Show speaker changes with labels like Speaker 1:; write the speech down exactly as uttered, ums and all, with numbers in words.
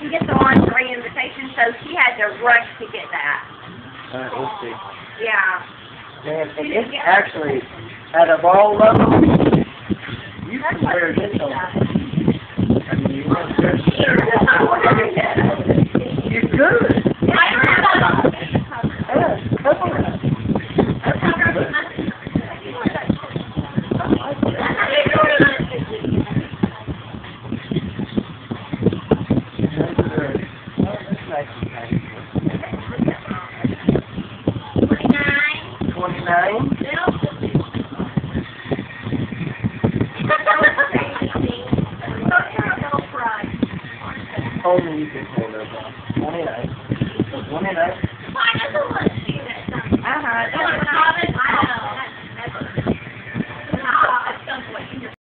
Speaker 1: didn't get the lingerie invitation, so she had to rush to get that.
Speaker 2: Alright, let's see.
Speaker 1: Yeah.
Speaker 2: Man, and it's actually, out of all of them, you can wear this on. I mean, you want to wear You're good. Yeah, come on. Twenty-nine. Only you can